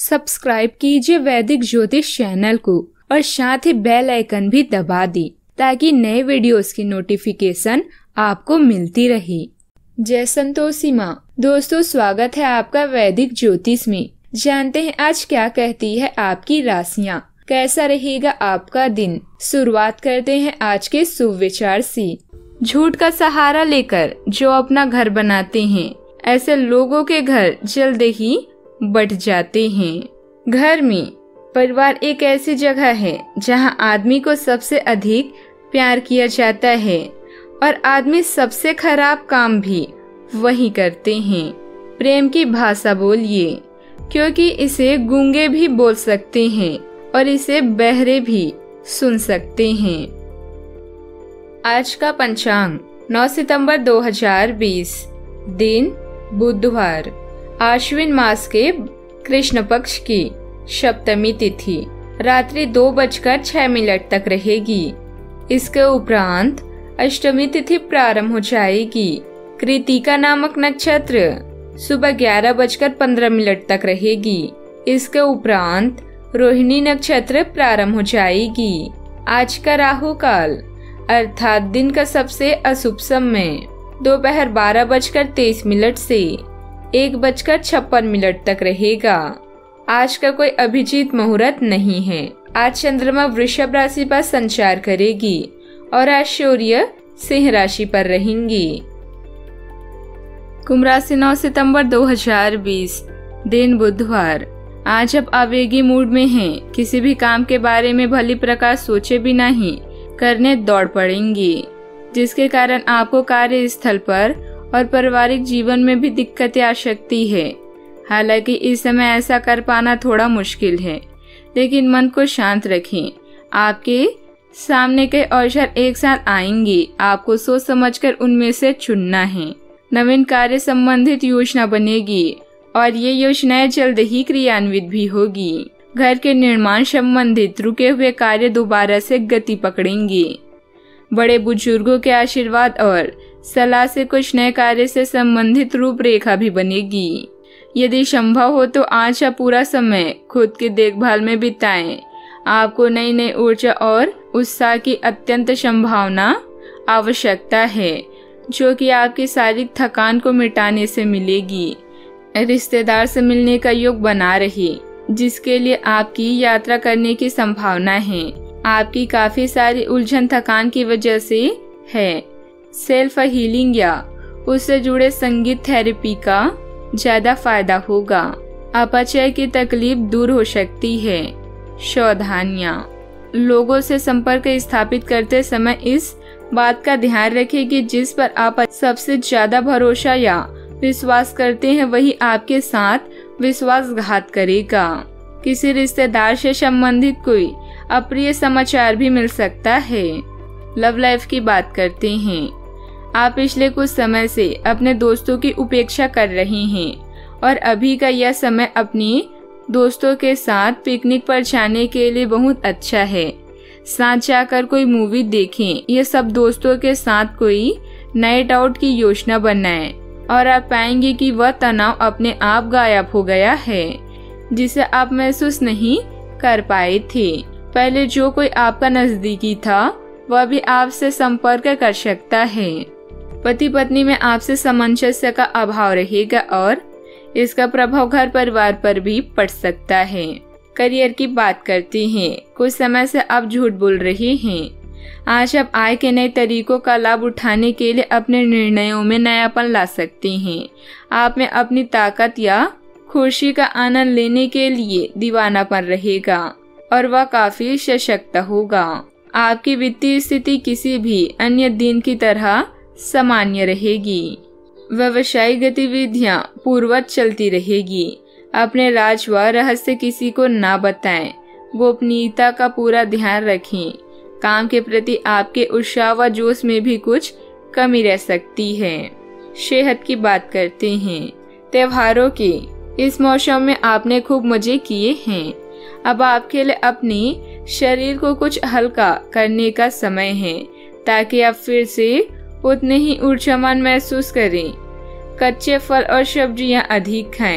Subscribe कीजिए वैदिक ज्योतिष चैनल को और साथ ही बेल आइकन भी दबा दी ताकि नए वीडियोस की नोटिफिकेशन आपको मिलती रहे। जय संतोषी माँ। दोस्तों, स्वागत है आपका वैदिक ज्योतिष में। जानते हैं आज क्या कहती है आपकी राशियाँ, कैसा रहेगा आपका दिन। शुरुआत करते हैं आज के शुभ विचार से। झूठ का सहारा लेकर जो अपना घर बनाते हैं, ऐसे लोगों के घर जल्द ही बट जाते हैं। घर में परिवार एक ऐसी जगह है जहां आदमी को सबसे अधिक प्यार किया जाता है और आदमी सबसे खराब काम भी वही करते हैं। प्रेम की भाषा बोलिए, क्योंकि इसे गूंगे भी बोल सकते हैं और इसे बहरे भी सुन सकते हैं। आज का पंचांग 9 सितंबर 2020, दिन बुधवार, आश्विन मास के कृष्ण पक्ष की सप्तमी तिथि रात्रि 2:06 तक रहेगी। इसके उपरांत अष्टमी तिथि प्रारंभ हो जाएगी। कृतिका नामक नक्षत्र सुबह 11:15 तक रहेगी। इसके उपरांत रोहिणी नक्षत्र प्रारंभ हो जाएगी। आज का राहु काल अर्थात दिन का सबसे अशुभ समय दोपहर 12:23 से 1:56 तक रहेगा। आज का कोई अभिजीत मुहूर्त नहीं है। आज चंद्रमा वृषभ राशि पर संचार करेगी और आज सूर्य सिंह राशि पर रहेंगी। कुंभ राशि 9 सितंबर 2020, दिन बुधवार। आज आप आवेगी मूड में हैं। किसी भी काम के बारे में भली प्रकार सोचे बिना ही करने दौड़ पड़ेंगी, जिसके कारण आपको कार्यस्थल पर और पारिवारिक जीवन में भी दिक्कतें आ सकती है। हालांकि इस समय ऐसा कर पाना थोड़ा मुश्किल है, लेकिन मन को शांत रखें। आपके सामने कई अवसर एक साथ आएंगे, आपको सोच समझकर उनमें से चुनना है। नवीन कार्य संबंधित योजना बनेगी और ये योजनाएं जल्द ही क्रियान्वित भी होगी। घर के निर्माण संबंधित रुके हुए कार्य दोबारा से गति पकड़ेंगे। बड़े बुजुर्गों के आशीर्वाद और सलाह से कुछ नए कार्य से संबंधित रूपरेखा भी बनेगी। यदि संभव हो तो आज आप पूरा समय खुद की देखभाल में बिताएं। आपको नई नई ऊर्जा और उत्साह की अत्यंत संभावना आवश्यकता है, जो कि आपकी शारीरिक थकान को मिटाने से मिलेगी। रिश्तेदार से मिलने का योग बना रहे, जिसके लिए आपकी यात्रा करने की संभावना है। आपकी काफी सारी उलझन थकान की वजह से है। सेल्फ हीलिंग या उससे जुड़े संगीत थेरेपी का ज्यादा फायदा होगा। अपचय की तकलीफ दूर हो सकती है। सावधानियां, लोगों से संपर्क स्थापित करते समय इस बात का ध्यान रखें कि जिस पर आप सबसे ज्यादा भरोसा या विश्वास करते हैं वही आपके साथ विश्वासघात करेगा। किसी रिश्तेदार से संबंधित कोई अप्रिय समाचार भी मिल सकता है। लव लाइफ की बात करते हैं। आप पिछले कुछ समय से अपने दोस्तों की उपेक्षा कर रहे हैं और अभी का यह समय अपनी दोस्तों के साथ पिकनिक पर जाने के लिए बहुत अच्छा है। साथ जाकर कोई मूवी देखें। यह सब दोस्तों के साथ कोई नाइट आउट की योजना बनाएं और आप पाएंगे कि वह तनाव अपने आप गायब हो गया है, जिसे आप महसूस नहीं कर पाए थे। पहले जो कोई आपका नजदीकी था वह भी आपसे संपर्क कर सकता है। पति पत्नी में आपसे सामंजस्य का अभाव रहेगा और इसका प्रभाव घर परिवार पर भी पड़ सकता है। करियर की बात करते हैं। कुछ समय से आप झूठ बोल रहे हैं। आज आप आय के नए तरीकों का लाभ उठाने के लिए अपने निर्णयों में नयापन ला सकते हैं। आप में अपनी ताकत या खुशी का आनंद लेने के लिए दीवानापन रहेगा और वह काफी सशक्त होगा। आपकी वित्तीय स्थिति किसी भी अन्य दिन की तरह सामान्य रहेगी। व्यवसायिक गतिविधियां पूर्ववत चलती रहेगी। अपने राज व रहस्य किसी को ना बताएं। गोपनीयता का पूरा ध्यान रखें। काम के प्रति आपके उत्साह व जोश में भी कुछ कमी रह सकती है। सेहत की बात करते हैं। त्योहारों के इस मौसम में आपने खूब मजे किए हैं। अब आपके लिए अपने शरीर को कुछ हल्का करने का समय है, ताकि आप फिर से उतने ही ऊर्जावान महसूस करें। कच्चे फल और सब्जियां अधिक खाएं।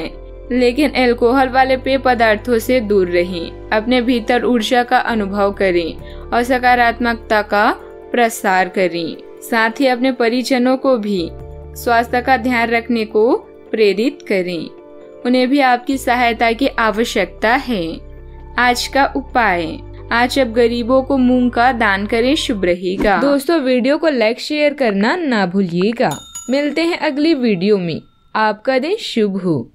लेकिन अल्कोहल वाले पेय पदार्थों से दूर रहें। अपने भीतर ऊर्जा का अनुभव करें और सकारात्मकता का प्रसार करें। साथ ही अपने परिजनों को भी स्वास्थ्य का ध्यान रखने को प्रेरित करें। उन्हें भी आपकी सहायता की आवश्यकता है। आज का उपाय, आज आप गरीबों को मूंग का दान करें, शुभ रहेगा। दोस्तों, वीडियो को लाइक शेयर करना ना भूलिएगा। मिलते हैं अगली वीडियो में। आपका दिन शुभ हो।